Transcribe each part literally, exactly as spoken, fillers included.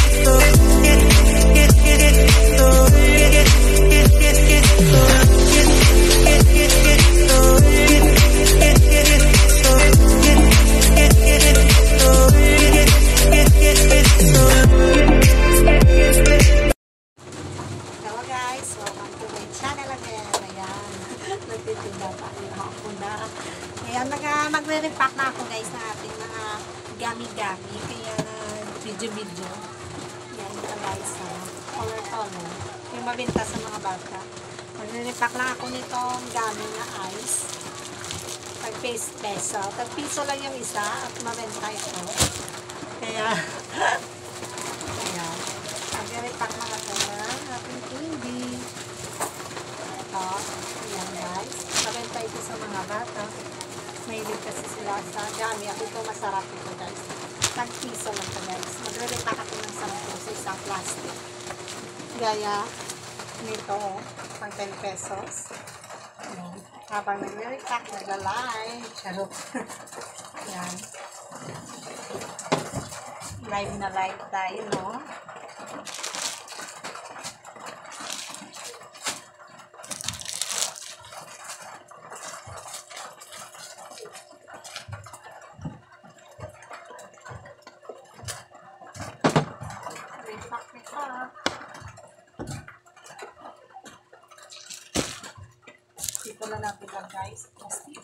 Magre-repack na ako guys na ating mga gami-gami. Kaya video-video. Yan ito guys. Color-color. Yung mabenta sa mga bata. Magre-repack lang ako nitong gami na ice. Tag peso. Tag piso lang yung isa at mabenta ito. Kaya kaya magre-repack na ako ng ating candy. Ito. Yan guys. Mabenta ito sa mga bata. Mahilig kasi sila sa gami. Ako ito masarap ito guys. Tag piso lang ito guys. Magre-repack ako ng sampu sa isang plastic. Gaya nito, pang ten pesos. Ayan. Habang nag-repack, nag-live. Charot. Ayan. Live na live tayo, no? Repack, repack. Dito na natin lang guys. Plastic.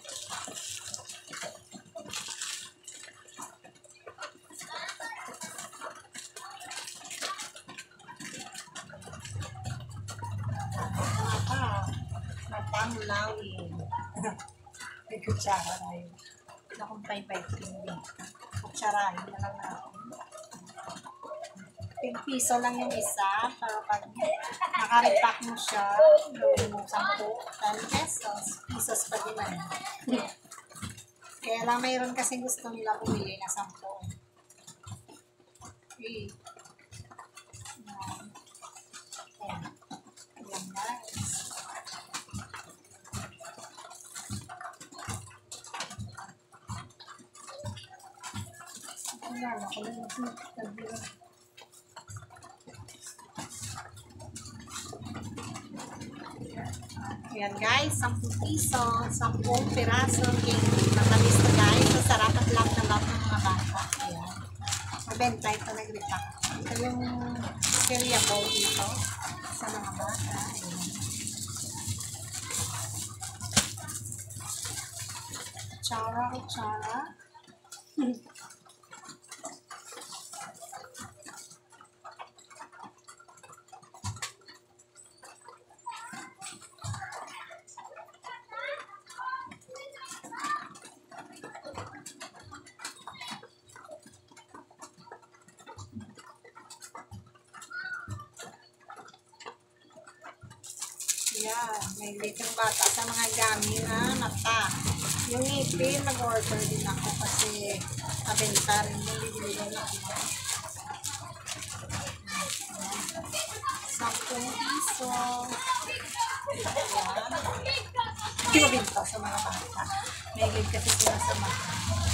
Ah, matang-lawin. May kutsara na yun. Hindi akong pay-pay-pindi. Kutsarahin na lang natin. ten piso lang yung isa. Pero pag naka-repack mo siya, gawin mo sampu, ten pesos. Pesos pa din na. Kaya lang mayroon kasi gusto nila bumili na sampu. Okay. Ayan. Ayan guys. Ayan. Ako lang yung Ayan guys, sampung piso, sampung piraso, matamis na guys, so sarap at love na love ng mga bata. Ayan, mabenta ito, nag-repack. Ito yung cereal bowl dito sa mga bata. Ayan. Kutsara, kutsara. Yan, may litong bata sa mga gami na mata. Yung ngipin, nag-order din ako kasi mabenta rin yung bibili na ako. Sampung piso. Yan. Hindi mabenta sa mga bata. May higit kasi sila sa mata.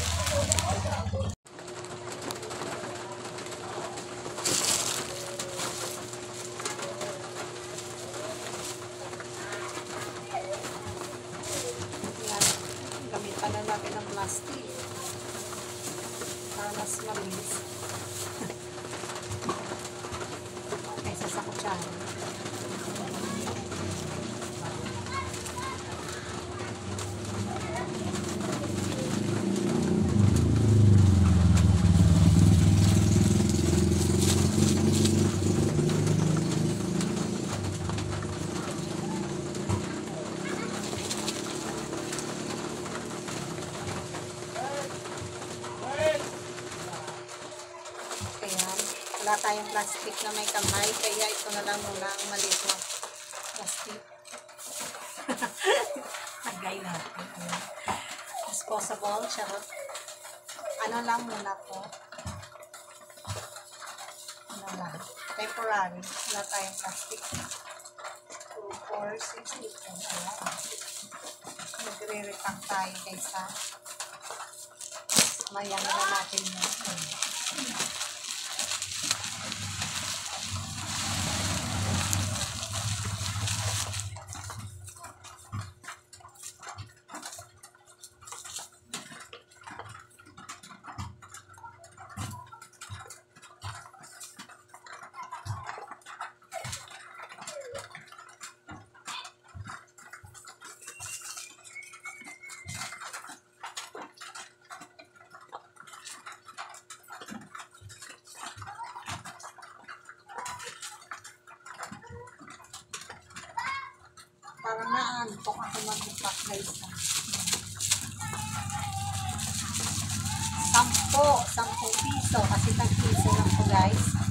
Gamitan na natin ng plastic para mas mabilis. Kaysa sa kutsara. Wala tayong plastic na may kamay, kaya ito na lang muna ang maliit na plastic. Tagay natin. Disposable, charot. Ano lang muna po. Ano lang. Temporary. Wala tayong plastic. two, four, six, eight. Ayan. Nagre-repack tayo kaysa. Mayan na natin yun. Parang naantok ako mag-pack guys. Sampo, sampo piso. Kasi tag piso lang po guys.